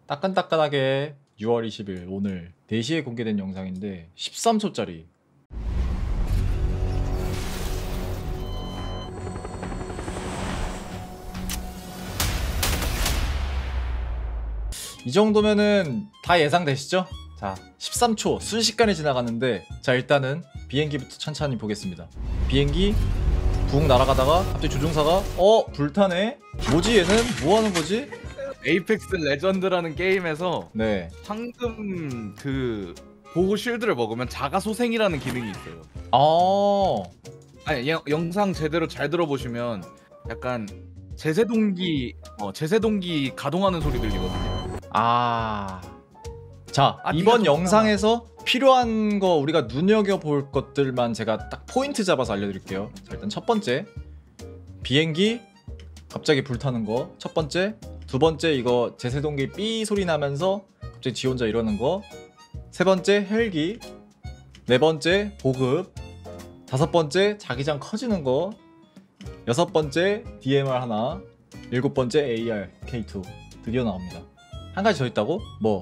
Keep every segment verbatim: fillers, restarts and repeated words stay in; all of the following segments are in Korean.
따끈따끈하게 유월 이십일 오늘 네 시에 공개된 영상인데 십삼 초짜리. 이 정도면은 다 예상되시죠? 자, 십삼 초 순식간에 지나갔는데, 자 일단은 비행기부터 천천히 보겠습니다. 비행기 붕 날아가다가 갑자기 조종사가 어? 불타네? 뭐지 얘는? 뭐하는 거지? 에이펙스 레전드라는 게임에서 네. 황금 그 보호 쉴드를 먹으면 자가 소생이라는 기능이 있어요. 아, 아니 여, 영상 제대로 잘 들어보시면 약간 제세동기 어, 제세동기 가동하는 소리 들리거든요. 아. 자, 아, 이번 네가 영상에서 필요한 거 우리가 눈여겨볼 것들만 제가 딱 포인트 잡아서 알려드릴게요. 자, 일단 첫 번째 비행기 갑자기 불타는 거 첫 번째. 두 번째 이거 제세동기 삐 소리 나면서 갑자기 지 혼자 이러는 거. 세 번째 헬기. 네 번째 보급. 다섯 번째 자기장 커지는 거. 여섯 번째 디엠알 하나. 일곱 번째 에이알 케이 투 드디어 나옵니다. 한 가지 더 있다고? 뭐?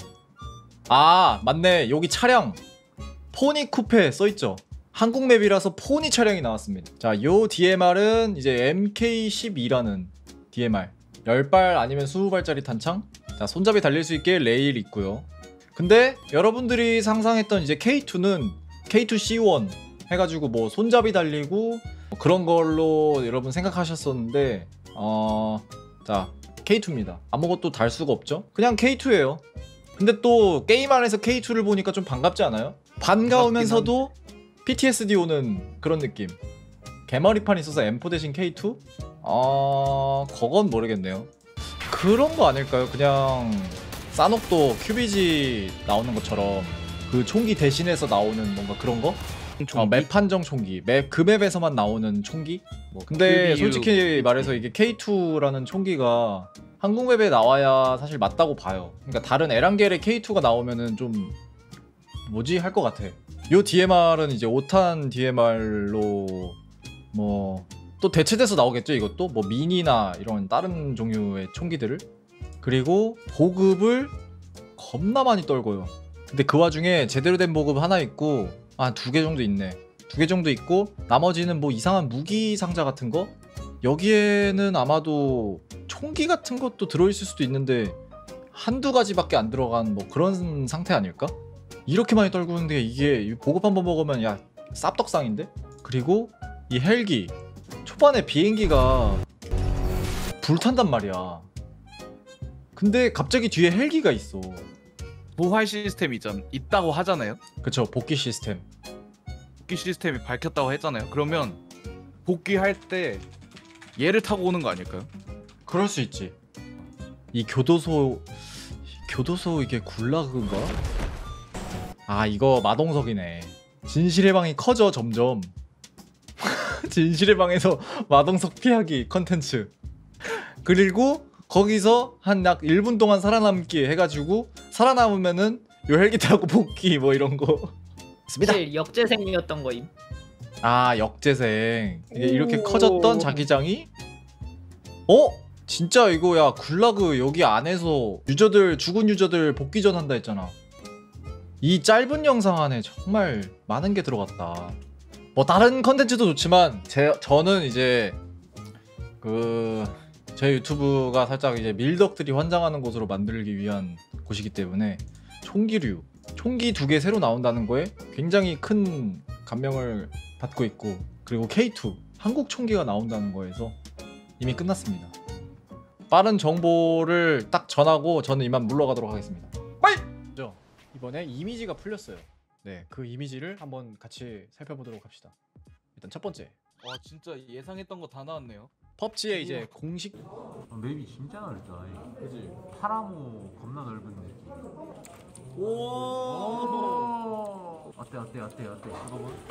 아 맞네, 여기 차량 포니 쿠페 써있죠. 한국 맵이라서 포니 차량이 나왔습니다. 자, 요 디엠알은 이제 엠케이 십이라는 디엠알 십 발 아니면 이십 발짜리 탄창. 자, 손잡이 달릴 수 있게 레일 있고요. 근데 여러분들이 상상했던 이제 케이 투는 케이 투 씨 원 해가지고 뭐 손잡이 달리고 뭐 그런 걸로 여러분 생각하셨었는데, 어... 자 케이 투입니다. 아무것도 달 수가 없죠. 그냥 케이 투예요. 근데 또 게임 안에서 케이 투를 보니까 좀 반갑지 않아요? 반가우면서도 피티에스디 오는 그런 느낌. 개머리판 있어서 엠 포 대신 케이 투? 아... 그건 모르겠네요. 그런 거 아닐까요? 그냥 싸녹도 큐비지 나오는 것처럼 그 총기 대신해서 나오는 뭔가 그런 거? 어, 맵 한정 총기. 맵, 그 맵에서만 나오는 총기? 뭐 근데 큐비유. 솔직히 말해서 이게 케이 투라는 총기가 한국 맵에 나와야 사실 맞다고 봐요. 그러니까 다른 에란겔의 케이 투가 나오면은 좀 뭐지 할 것 같아. 요 디엠알은 이제 오 탄 디엠알로 뭐 또 대체돼서 나오겠죠. 이것도 뭐 미니나 이런 다른 종류의 총기들을. 그리고 보급을 겁나 많이 떨궈요. 근데 그 와중에 제대로 된 보급 하나 있고, 아 두 개 정도 있네. 두 개 정도 있고 나머지는 뭐 이상한 무기 상자 같은 거? 여기에는 아마도 총기 같은 것도 들어있을 수도 있는데 한두 가지밖에 안 들어간 뭐 그런 상태 아닐까? 이렇게 많이 떨구는데 이게 보급 한번 먹으면 야 쌉떡상인데? 그리고 이 헬기 초반에 비행기가 불탄단 말이야. 근데 갑자기 뒤에 헬기가 있어. 부활 시스템이 있잖, 있다고 하잖아요. 그쵸, 복귀 시스템. 복귀 시스템이 밝혔다고 했잖아요. 그러면 복귀할 때 얘를 타고 오는 거 아닐까요? 그럴 수 있지. 이 교도소 교도소 이게 굴라그인가? 아 이거 마동석이네. 진실의 방이 커져 점점. 진실의 방에서 마동석 피하기 컨텐츠. 그리고 거기서 한 약 일 분 동안 살아남기 해가지고 살아남으면은 요 헬기 타고 복귀 뭐 이런 거. 사실 역재생이었던 거임. 아 역재생. 이게 이렇게 커졌던 자기장이 어? 진짜 이거 야 굴라그 여기 안에서 유저들 죽은 유저들 복귀전 한다 했잖아. 이 짧은 영상 안에 정말 많은 게 들어갔다. 뭐 다른 컨텐츠도 좋지만 제 저는 이제 그 제 유튜브가 살짝 이제 밀덕들이 환장하는 곳으로 만들기 위한 곳이기 때문에 총기류 총기 두 개 새로 나온다는 거에 굉장히 큰 감명을 받고 있고, 그리고 케이 투 한국 총기가 나온다는 거에서 이미 끝났습니다. 빠른 정보를 딱 전하고 저는 이만 물러가도록 하겠습니다. 빠이! 이번에 이미지가 풀렸어요. 네, 그 이미지를 한번 같이 살펴보도록 합시다. 일단 첫 번째, 와 진짜 예상했던 거 다 나왔네요. 펍지의 이제 공식 어, 맵이 진짜 넓다. 그지? 파라모 겁나 넓은 느낌. 오 어때 어때 어때 어때? 이거 뭐?